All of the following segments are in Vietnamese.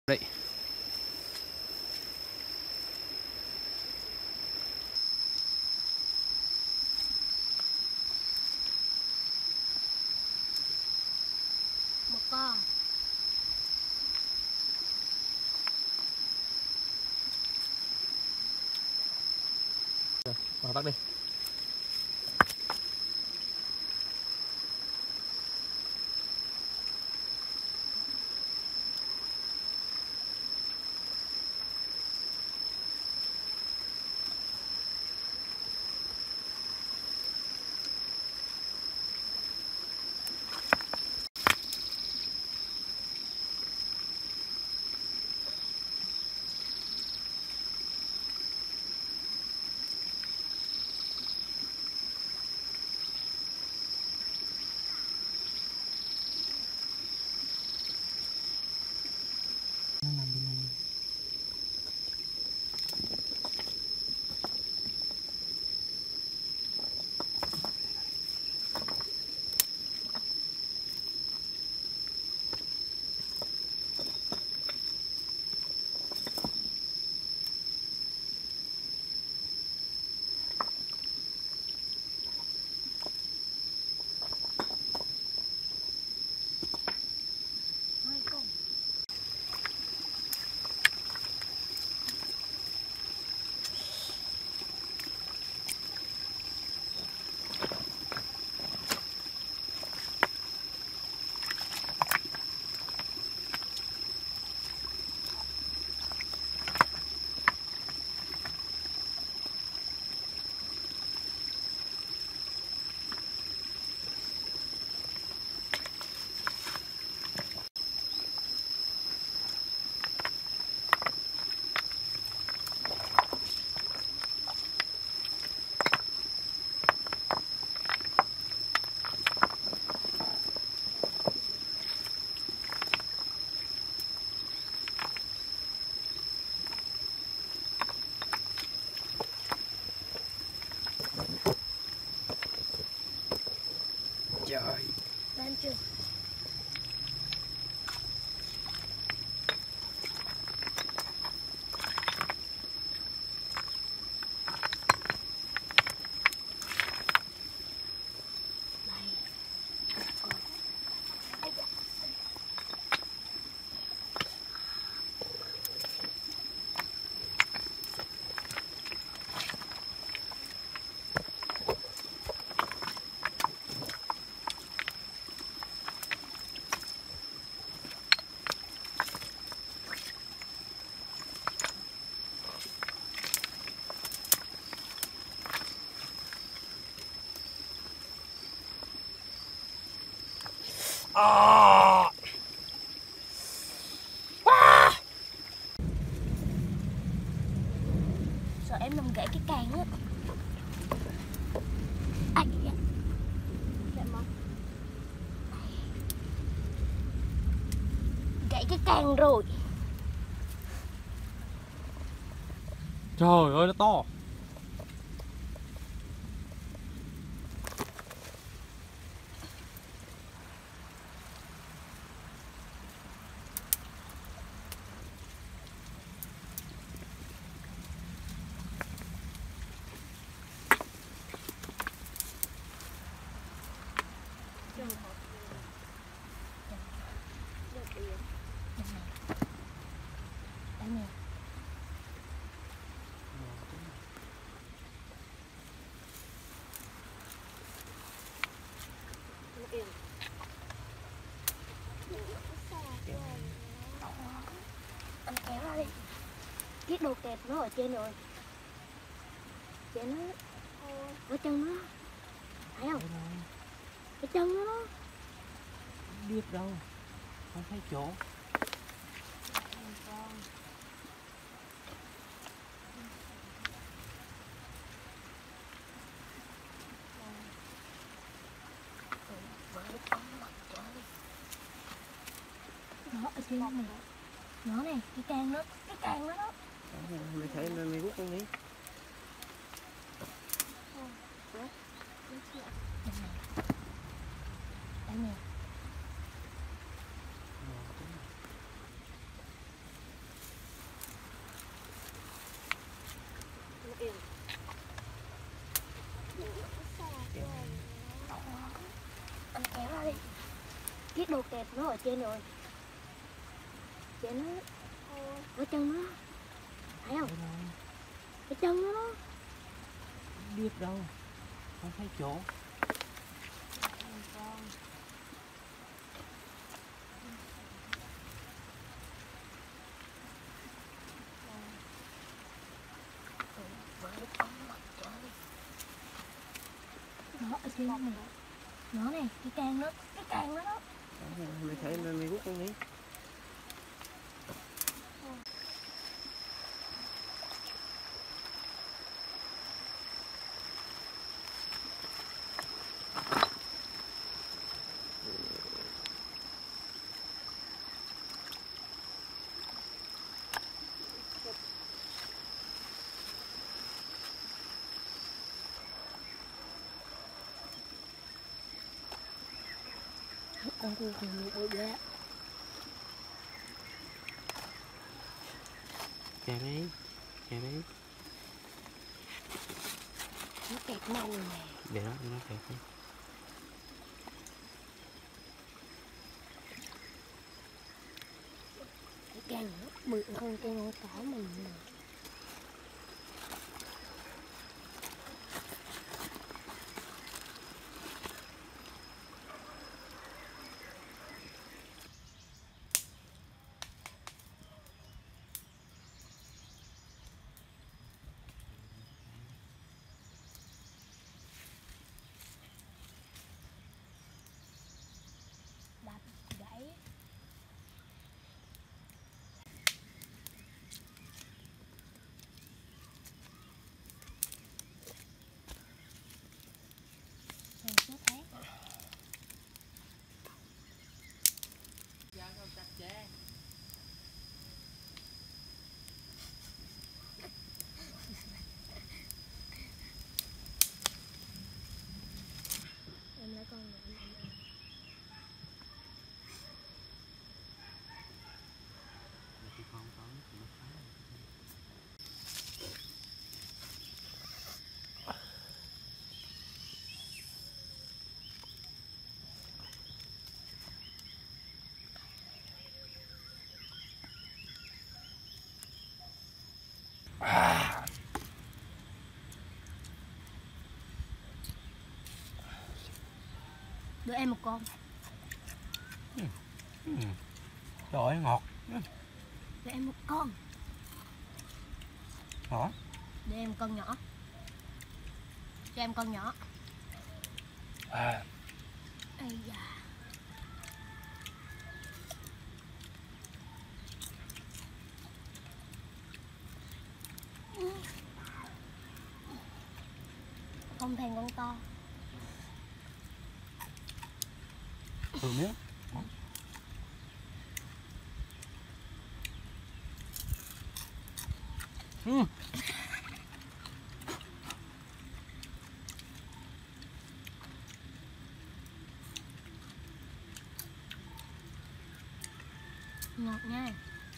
Đấy. Một con. Rồi, bắt đi. Hai con. Trời. Lên chưa? Đây. Ây da. À. Sợ em làm gãy cái càng á. Ai da. Để mong. Gãy cái càng rồi. Trời ơi, nó to. Đây nè. Anh kéo ra đi. Cái đồ kẹp nó ở trên rồi. Trên nó. Ở chân nó. Thấy không? Cái chân nó. Không biết đâu. Không thấy chỗ. Nó ở trên này. Nó này, cái càng nó đó. Mày thấy mày rút con đi. Đây nè. cái đồ kẹp nó ở trên rồi. Trên nó. Ở chân nó. Thấy không? Đây rồi. Cái chân nó. Biết đâu. Không thấy chỗ. Nó ở trên này. Nó này, cái càng nó đó. Mày thấy mày rút con đi. Con cua còn nhiều ghê. Kẹp đi. Kẹp đi. Nó kẹp mông rồi nè. Để nó kẹp đi. Cái càng nó bự hơn cái ngón cái mình nè. Đập gãy. Rồi chưa thấy. Em lấy con nữa. Đưa em một con. Trời ơi, ngọt. Đưa em một con. Hả? Đưa em một con nhỏ. Cho em con nhỏ. À. Ây da. Không thèm con to. Thử miếng. Ngọt nha.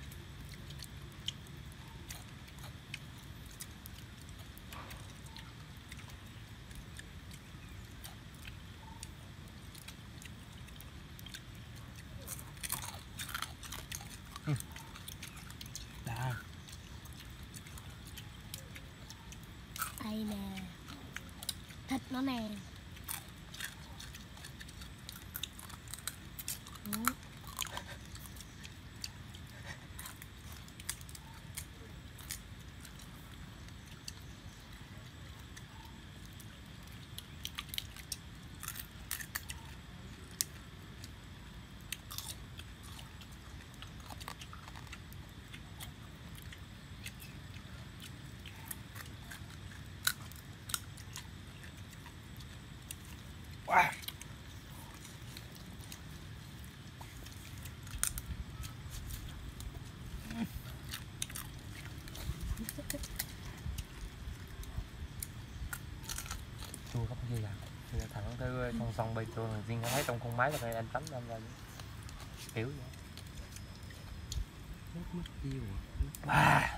Đã. Đây nè. Thịt nó nè. Wow. Chua gấp gì à? Bây giờ thẳng tới con sông bay chua thằng riêng thấy trong con máy là anh tắm lên là kiểu vậy. Nước mất tiêu à.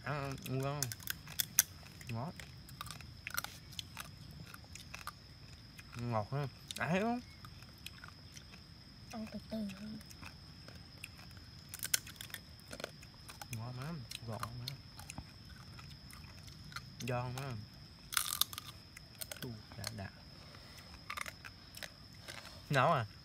ăn ngon, ngọt, ngọt ha, ai không? Ăn từ từ hơn. Ngon lắm, gọn lắm, giòn lắm, đã. Nấu à?